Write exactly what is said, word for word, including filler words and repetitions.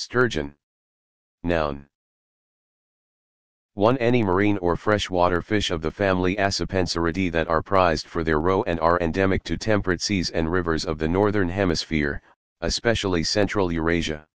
Sturgeon. Noun. one Any marine or freshwater fish of the family Acipenseridae that are prized for their roe and are endemic to temperate seas and rivers of the northern hemisphere, especially Central Eurasia.